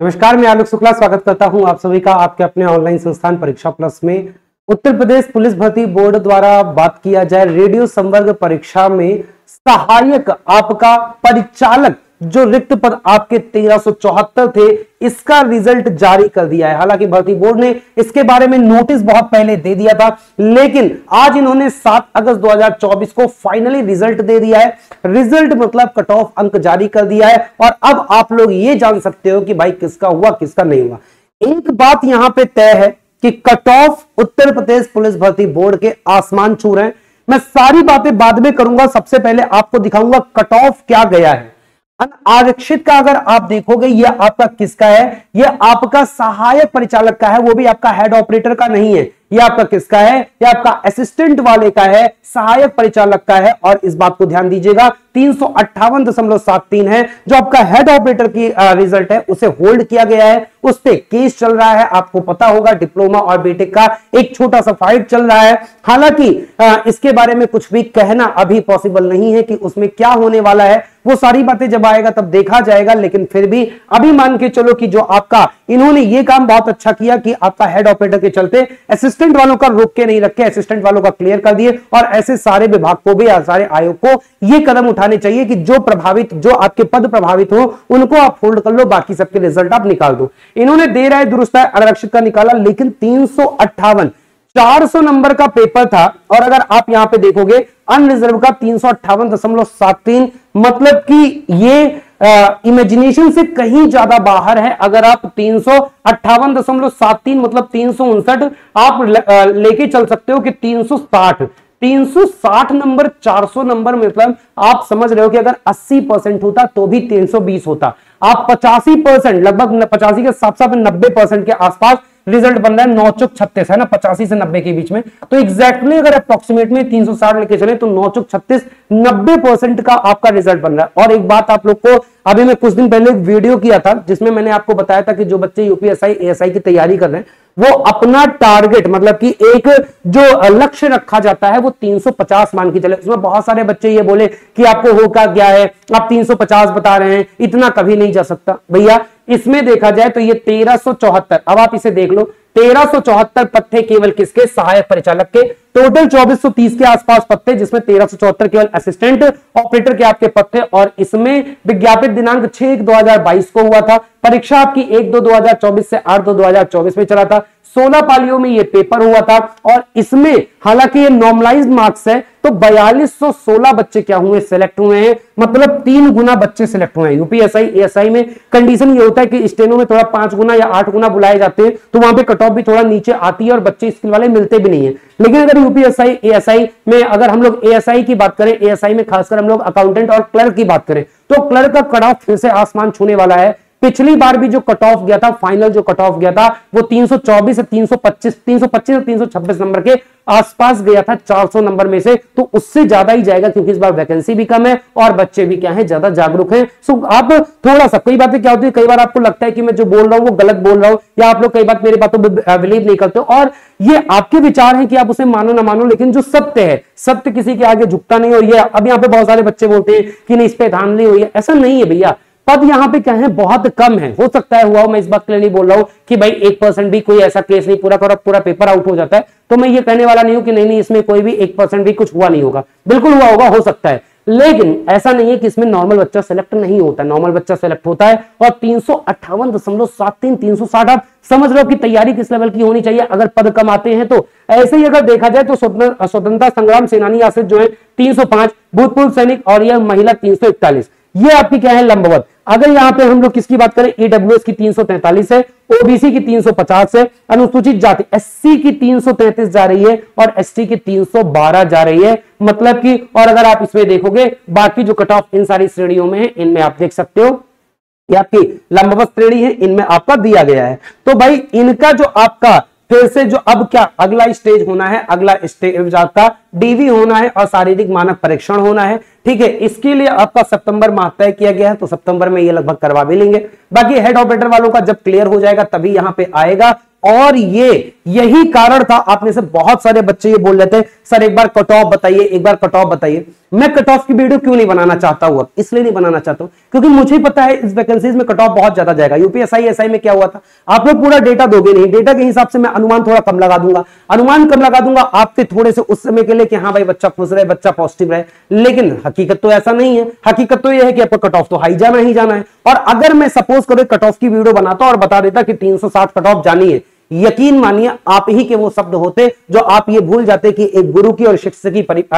नमस्कार, मैं आलोक शुक्ला स्वागत करता हूं आप सभी का आपके अपने ऑनलाइन संस्थान परीक्षा प्लस में। उत्तर प्रदेश पुलिस भर्ती बोर्ड द्वारा बात किया जाए रेडियो संवर्ग परीक्षा में सहायक आपका परिचालक जो रिक्त पद आपके 1374 थे, इसका रिजल्ट जारी कर दिया है। हालांकि भर्ती बोर्ड ने इसके बारे में नोटिस बहुत पहले दे दिया था, लेकिन आज इन्होंने 7 अगस्त 2024 को फाइनली रिजल्ट दे दिया है। रिजल्ट मतलब कट ऑफ अंक जारी कर दिया है और अब आप लोग ये जान सकते हो कि भाई किसका हुआ किसका नहीं हुआ। एक बात यहां पे तय है कि cut off Uttar Pradesh police भर्ती बोर्ड के आसमान छू रहे हैं। मैं सारी बातें बाद में करूंगा, सबसे पहले आपको दिखाऊंगा कट ऑफ क्या गया है। अनारक्षित का अगर आप देखोगे ये आपका किसका है, ये आपका सहायक परिचालक का है, वो भी आपका हेड ऑपरेटर का नहीं है। ये आपका किसका है, ये आपका असिस्टेंट वाले का है, सहायक परिचालक का है। और इस बात को ध्यान दीजिएगा 358.73 है जो आपका हेड ऑपरेटर की रिजल्ट है, उसे होल्ड किया गया है, उस पे केस चल रहा है। आपको पता होगा डिप्लोमा और बीटेक का एक छोटा सा फाइट चल रहा है। हालांकि इसके बारे में कुछ भी कहना अभी पॉसिबल नहीं है कि उसमें क्या होने वाला है, वो सारी बातें जब आएगा तब देखा जाएगा। लेकिन फिर भी अभी मान के चलो कि जो आपका इन्होंने ये काम बहुत अच्छा किया कि आपका हेड ऑपरेटर के चलते असिस्टेंट वालों का रोक के नहीं रखे, असिस्टेंट वालों का क्लियर कर दिए। और ऐसे सारे विभाग को भी, सारे आयोग को ये कदम उठाने चाहिए कि जो आपके पद प्रभावित हो उनको आप होल्ड कर लो, बाकी सबके रिजल्ट आप निकाल दो। इन्होंने दे रहा है दुरुस्त है अनारक्षित का निकाला, लेकिन 358 400 नंबर का पेपर था। और अगर आप यहां पे देखोगे अनरिजर्व का 358.73, मतलब कि ये इमेजिनेशन से कहीं ज्यादा बाहर है। अगर आप 358.73 मतलब 359 आप लेके चल सकते हो कि 360 नंबर 400 नंबर, मतलब आप समझ रहे हो कि अगर 80% होता तो भी 320 होता। आप 85% लगभग 85 के साथ साथ 90% के आसपास रिजल्ट बन रहा है। 9 चौक 36 है ना, 85 से 90 के बीच में। तो एग्जैक्टली अगर अप्रोक्सीमेट में 360 लेके चले तो 9 चौक 36 90% का आपका रिजल्ट बन रहा है। और एक बात आप लोग को, अभी मैं कुछ दिन पहले एक वीडियो किया था जिसमें मैंने आपको बताया था कि जो बच्चे यूपीएसआई एएसआई की तैयारी कर रहे हैं वो अपना टारगेट मतलब कि एक जो लक्ष्य रखा जाता है वो 350 मान के चले। उसमें बहुत सारे बच्चे ये बोले कि आपको होगा क्या है, आप 350 बता रहे हैं, इतना कभी नहीं जा सकता भैया। इसमें देखा जाए तो ये 1374, अब आप इसे देख लो, 1374 पत्ते केवल किसके, सहायक परिचालक के। टोटल 2430 के आसपास पत्ते, जिसमें 1374 केवल असिस्टेंट ऑपरेटर के आपके पत्ते। और इसमें विज्ञापित दिनांक 6/1/2022 को हुआ था। परीक्षा आपकी 1/2/2024 से 8/2/2024 में चला था। 16 पालियों में ये पेपर हुआ था। और इसमें हालांकि ये नॉर्मलाइज्ड मार्क्स है तो 4216 बच्चे क्या हुए, सिलेक्ट हुए हैं, मतलब 3 गुना बच्चे सिलेक्ट हुए हैं। यूपीएसआई एएसआई में कंडीशन ये होता है कि स्टेनो में थोड़ा 5 गुना या 8 गुना बुलाए जाते हैं, तो वहां पे कट ऑफ भी थोड़ा नीचे आती है और बच्चे स्किल वाले मिलते भी नहीं है। लेकिन अगर यूपीएसआई एएसआई में, अगर हम लोग एएसआई की बात करें, एएसआई में खासकर हम लोग अकाउंटेंट और क्लर्क की बात करें, तो क्लर्क का कट ऑफ फिर से आसमान छूने वाला है। पिछली बार भी जो कट ऑफ गया था, फाइनल जो कट ऑफ गया था वो 324 से 325 और 326 नंबर के आसपास गया था 400 नंबर में से। तो उससे ज्यादा ही जाएगा क्योंकि इस बार वैकेंसी भी कम है और बच्चे भी क्या है, ज्यादा जागरूक हैं। सो आप थोड़ा सा, कई बातें क्या होती है, कई बार आपको लगता है कि मैं जो बोल रहा हूं वो गलत बोल रहा हूं, या आप लोग कई बार मेरी बातों पर बिलीव नहीं करते, और ये आपके विचार हैं कि आप उसे मानो ना मानो, लेकिन जो सत्य है, सत्य किसी के आगे झुकता नहीं। और ये अब यहाँ पे बहुत सारे बच्चे बोलते हैं कि नहीं इस पे धांधली हुई है, ऐसा नहीं है भैया। पद यहां पे क्या है, बहुत कम है। हो सकता है हुआ, मैं इस बात के लिए नहीं बोल रहा हूं कि भाई 1% भी कोई ऐसा केस नहीं, पूरा पेपर आउट हो जाता है, तो मैं ये कहने वाला नहीं हूं कि नहीं इसमें कोई भी 1% भी कुछ हुआ नहीं होगा। बिल्कुल हुआ होगा, हो सकता है, लेकिन ऐसा नहीं है कि इसमें नॉर्मल बच्चा सेलेक्ट नहीं होता। नॉर्मल बच्चा सेलेक्ट होता है। और 358.73 360, आप समझ रहे हो कि तैयारी किस लेवल की होनी चाहिए अगर पद कम आते हैं तो। ऐसे ही अगर देखा जाए तो स्वतंत्रता संग्राम सेनानी आसिफ जो है 305, भूतपूर्व सैनिक और यह महिला 341, ये आपकी क्या है, लंबवत। अगर यहां पे हम लोग किसकी बात करें, ईडब्ल्यूएस की 343 है, ओबीसी की 350 है, अनुसूचित जाति एससी की 333 जा रही है और एसटी की 312 जा रही है। मतलब कि, और अगर आप इसमें देखोगे बाकी जो कट ऑफ इन सारी श्रेणियों में है, इनमें आप देख सकते हो ये आपकी लंबवत श्रेणी है, इनमें आपका दिया गया है। तो भाई इनका जो आपका फिर से जो अब क्या अगला स्टेज होना है, अगला स्टेज आपका डीवी होना है और शारीरिक मानक परीक्षण होना है। ठीक है, इसके लिए आपका सितंबर माह तय किया गया है, तो सितंबर में ये लगभग करवा भी लेंगे। बाकी हेड ऑपरेटर वालों का जब क्लियर हो जाएगा तभी यहां पे आएगा। और यही कारण था। आप में से बहुत सारे बच्चे ये बोल रहे थे सर एक बार कट ऑफ बताइए, एक बार कट ऑफ बताइए। मैं कट ऑफ की वीडियो क्यों नहीं बनाना चाहता हूं, इसलिए नहीं बनाना चाहता हूं क्योंकि मुझे पता है इस वैकेंसीज में कट ऑफ बहुत ज्यादा जाएगा। यूपीएसआई एसआई में क्या हुआ था, आप लोग पूरा डेटा दोगे नहीं, डेटा के हिसाब से मैं अनुमान थोड़ा कम लगा दूंगा, अनुमान कम लगा दूंगा आपके थोड़े से उस समय के लिए कि हाँ भाई बच्चा खुश रहे, बच्चा पॉजिटिव रहे। लेकिन हकीकत तो ऐसा नहीं है, हकीकत तो यह है कि आपको कट ऑफ तो हाई जाना ही जाना है। और अगर मैं सपोज करो कट ऑफ की वीडियो बनाता और बता देता कि 360 कट ऑफ जानी है, यकीन मानिए आप ही के वो शब्द होते जो आप ये भूल जाते कि एक गुरु की और शिक्षक की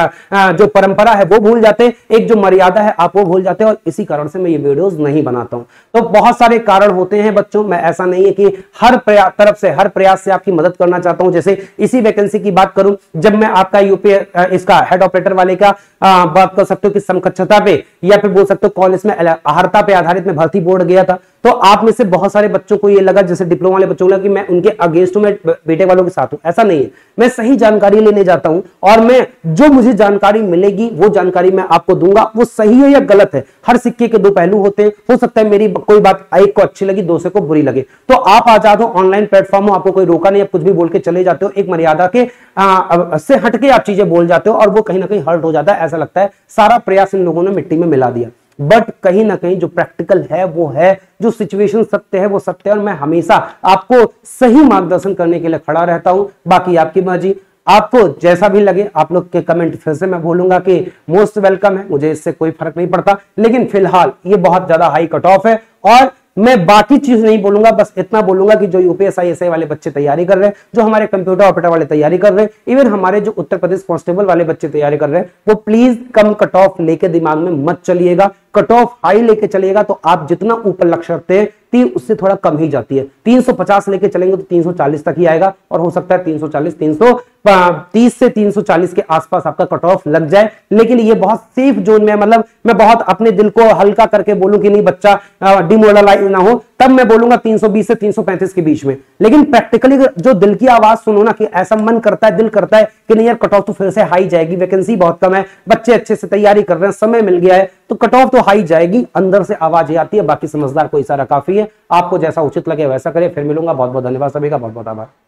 जो परंपरा है वो भूल जाते, एक जो मर्यादा है आप वो भूल जाते। और इसी कारण से मैं ये वीडियोस नहीं बनाता हूं। तो बहुत सारे कारण होते हैं बच्चों, मैं ऐसा नहीं है कि हर तरफ से हर प्रयास से आपकी मदद करना चाहता हूं। जैसे इसी वैकेंसी की बात करूं, जब मैं आपका इसका हेड ऑपरेटर वाले का बात कर सकते हो कि समकक्षता पे या फिर बोल सकते हो कॉलेज में अहर्ता पे आधारित में भर्ती बोर्ड गया था, तो आप में से बहुत सारे बच्चों को ये लगा, जैसे डिप्लोमा वाले बच्चों को लगा कि मैं उनके अगेंस्ट हूं, मैं बीटेक वालों के साथ हूं। ऐसा नहीं है, मैं सही जानकारी लेने जाता हूं और मैं जो मुझे जानकारी मिलेगी वो जानकारी मैं आपको दूंगा। वो सही है या गलत है, हर सिक्के के दो पहलू होते हैं। हो सकता है मेरी कोई बात एक को अच्छी लगी, दूसरे को बुरी लगे, तो आप आजाद हो, ऑनलाइन प्लेटफॉर्म हो, आपको कोई रोका नहीं, आप कुछ भी बोल के चले जाते हो, एक मर्यादा के से हटके आप चीजें बोल जाते हो और वो कहीं ना कहीं हर्ट हो जाता है। ऐसा लगता है सारा प्रयास इन लोगों ने मिट्टी में मिला दिया। बट कहीं ना कहीं जो प्रैक्टिकल है वो है, जो सिचुएशन सत्य है वो सत्य है, और मैं हमेशा आपको सही मार्गदर्शन करने के लिए खड़ा रहता हूं। बाकी आपकी मर्जी, आपको जैसा भी लगे। आप लोग के कमेंट फिर से मैं बोलूंगा कि मोस्ट वेलकम है, मुझे इससे कोई फर्क नहीं पड़ता। लेकिन फिलहाल ये बहुत ज्यादा हाई कट ऑफ है और मैं बाकी चीज नहीं बोलूंगा, बस इतना बोलूंगा कि जो यूपीएसआई एसआई वाले बच्चे तैयारी कर रहे हैं, जो हमारे कंप्यूटर ऑपरेटर वाले तैयारी कर रहे हैं, इवन हमारे जो उत्तर प्रदेश कांस्टेबल वाले बच्चे तैयारी कर रहे हैं, वो प्लीज कम कट ऑफ लेके दिमाग में मत चलिएगा। कट ऑफ हाई लेके चलिएगा तो आप जितना ऊपर लक्ष्य रखते हैं उससे थोड़ा कम ही जाती है। 350 लेके चलेंगे तो 340 तक ही आएगा और हो सकता है 340 330 से 340 के आसपास आपका कट ऑफ लग जाए। लेकिन ये बहुत सेफ जोन में, मतलब मैं बहुत अपने दिल को हल्का करके बोलूं कि नहीं बच्चा डिमोरलाइज ना हो, तब मैं बोलूंगा 320 से 335 के बीच में। लेकिन प्रैक्टिकली जो दिल की आवाज सुनो ना कि ऐसा मन करता है, दिल करता है कि नहीं यार कट ऑफ तो फिर से हाई जाएगी, वैकेंसी बहुत कम है, बच्चे अच्छे से तैयारी कर रहे हैं, समय मिल गया है, तो कट ऑफ तो हाई जाएगी। अंदर से आवाज ये आती है, बाकी समझदार को इशारा काफी है। आपको जैसा उचित लगे वैसा करें। फिर मिलूंगा, बहुत बहुत धन्यवाद सभी का, बहुत बहुत आभार।